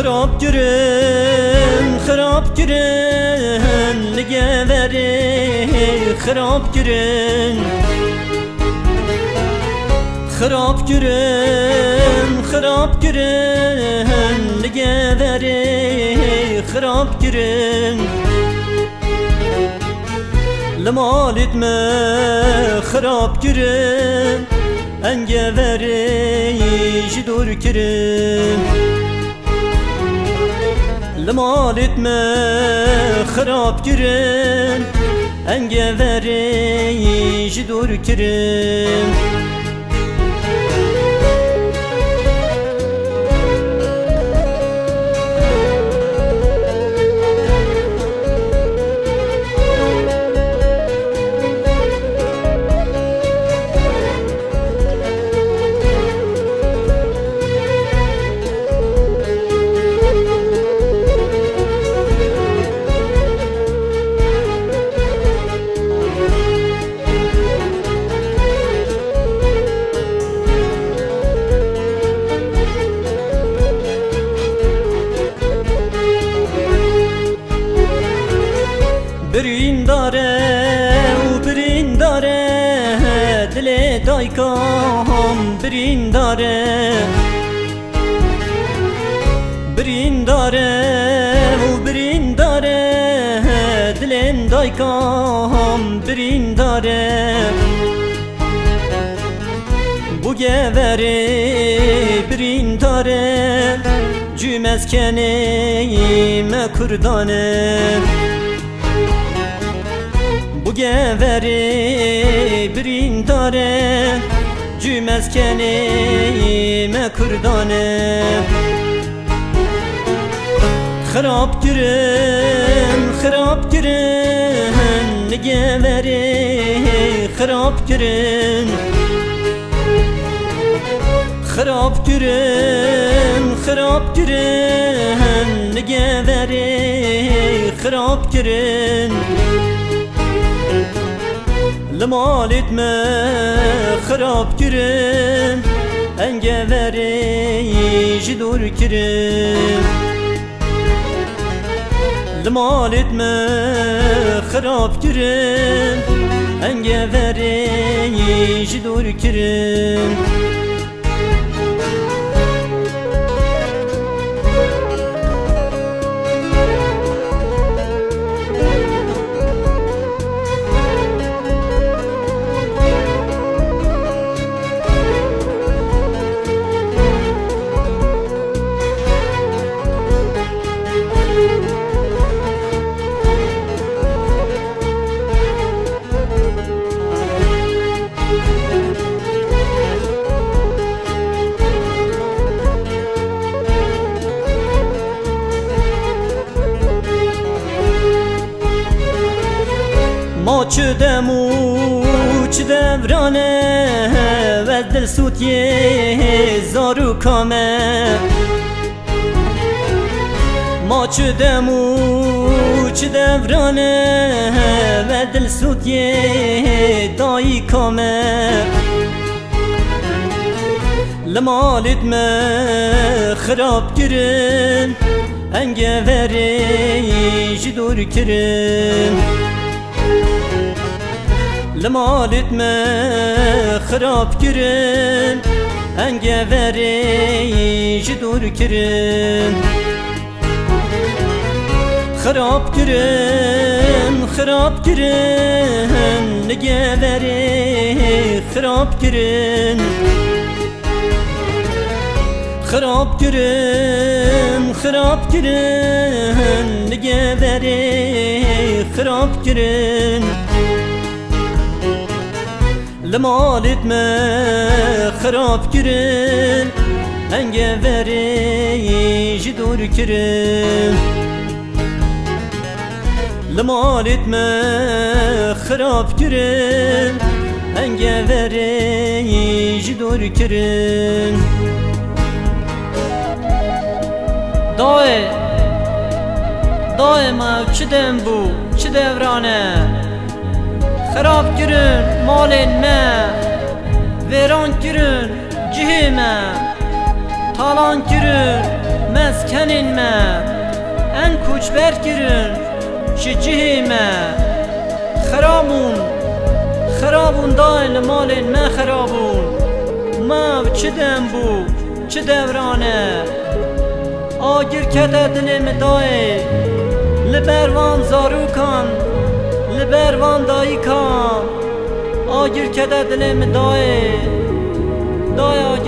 خراب گرن خراب گرن نگه بری خراب گرن خراب گرن خراب گرن نگه بری خراب گرن لمالت ما خراب گرن انگه بری جدور کرن لمالت ما خراب گرن انگه بری جدور کرن برین داره و برین داره دل دایکام برین داره برین داره و برین داره دل دایکام برین داره bu geveri برین داره cümez keneyime kurdane bu geveri برین داره cümez keneyime kurdane خراب girin خراب girin geveri خراب girin خراب girin خراب girin geveri خراب girin لمالت ما خراب girin engeveri جدور kirin لمالت ما خراب girin engeveri جدور kirin ما چه دمو چه دورانه و دل سوتیه زارو کامه ما چه دمو چه دورانه و دل سوتیه دایی کامه لمالت ما خراب girin engeveri جدور kirin لمالت ما خراب girin engeveri جدور kirin خراب girin خراب girin engeveri خراب girin خراب girin خراب girin engeveri خراب girin لمالت ما خراب girin engeveri جدور kirin لمالت ما خراب girin engeveri جدور kirin دائما چه دم بو چه دورانه خراب girin malin me veran girin cihime talan girin مسکنین ما ان کوچ برگرن شجیه ما خرابون دایل مالین ما خرابون ما چه دم بو چه دورانه آگیر کده دلم دای لبروان زارو کن لبروان دایی کن آگیر کده دلم دای